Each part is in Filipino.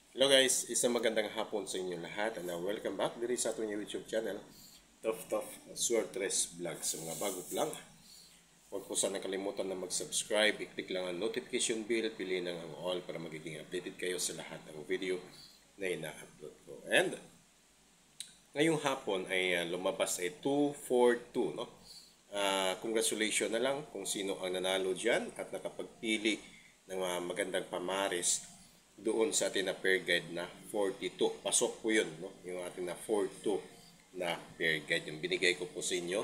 Hello guys, isang magandang hapon sa inyo lahat and welcome back dito sa ating YouTube channel Tough Suertres Vlog. Sa mga bago lang, huwag po sana kalimutan na mag-subscribe, i-click lang ang notification bell, piliin ang all para magiging updated kayo sa lahat ng video na ina-upload ko. And ngayong hapon ay lumabas ay 242, no? Congratulations na lang kung sino ang nanalo dyan at nakapagpili ng magandang pamaris doon sa ating na pair guide na 42. Pasok po yun, no? Yung ating na 42 na pair guide. Yung binigay ko po sa inyo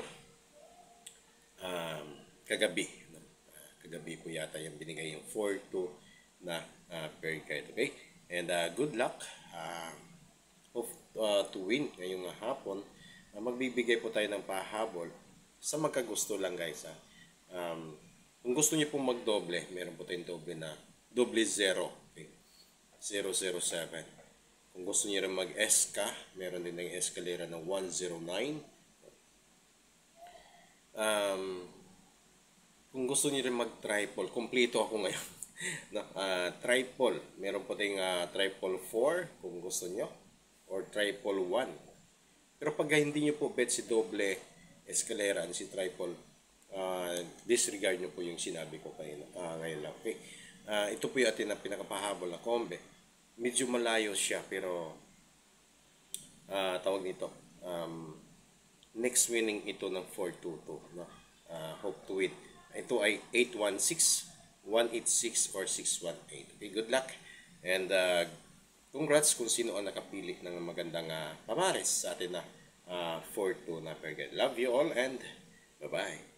kagabi. No? Kagabi po yata yung binigay yung 42 na pair guide. Okay? And good luck. Hope to win ngayong hapon. Magbibigay po tayo ng pahabol sa magkagusto lang guys. Kung gusto niyo pong magdoble, meron po tayong doble na doble 0. Okay? 007. Kung gusto niyo rin mag-SK, meron din ng escalera ng 109. Kung gusto niyo rin mag-triple, kompleto ako ngayon. Triple, meron po tayong triple 4 kung gusto niyo, or triple 1. Pero pag hindi niyo po bet si doble escalera and si triple, disregard niyo po yung sinabi ko ngayon lang. Okay? Ito po yung atin na pinakapahabol na kombe. Medyo malayo siya pero tawag nito next winning ito ng 422, no? Hope to win. Ito ay 816, 186 or 618. Okay, good luck and congrats kung sino ang nakapili ng magandang pamares sa atin na 42 na pair guide. Love you all and bye bye.